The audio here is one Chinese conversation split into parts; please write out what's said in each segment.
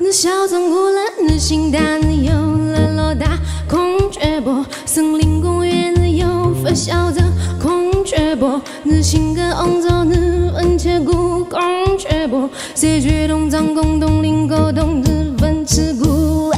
你小镇古了，你心淡，你有了老大孔雀脖，森林公园你有发笑着孔雀脖，你性格昂着，你温切骨孔雀脖，谁觉动张公东林沟东日文吃骨。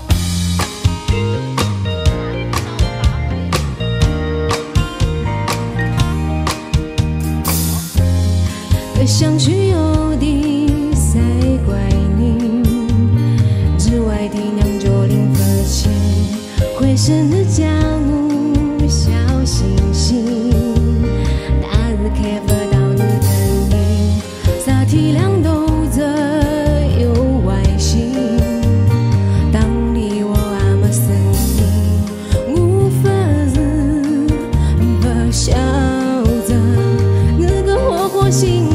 想去有的赛怪你，之外的娘就临发现，会是你家母小星星，那日开发到你的脸，啥体谅都这有外形，当你我阿么生命，无法日不晓得你个活活心。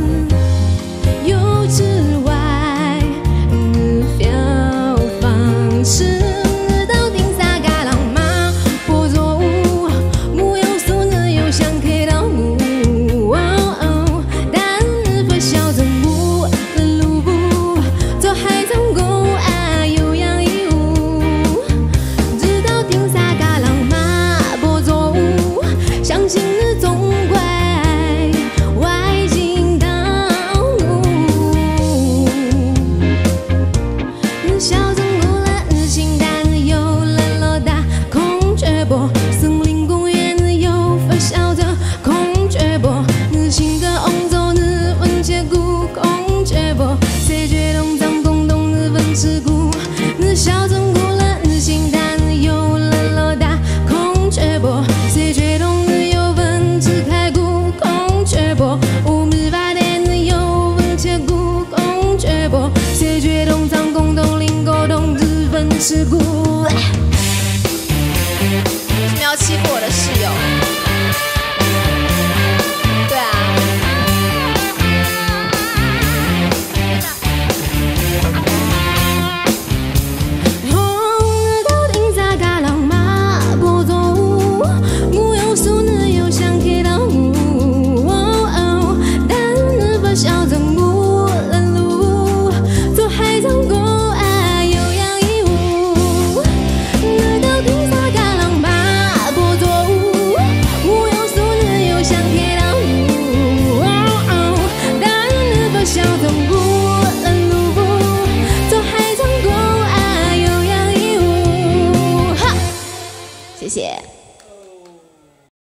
森林公园你有发笑着孔雀脖，你性格昂着，你温切骨孔雀脖，谁觉动张公东日文吃骨，你小镇古了，你心淡，你有了老大孔雀脖，谁觉动你有文吃开骨孔雀脖，乌米发的你有温切骨孔雀脖，谁觉动张公东林沟东日文吃骨。 要欺负我的室友。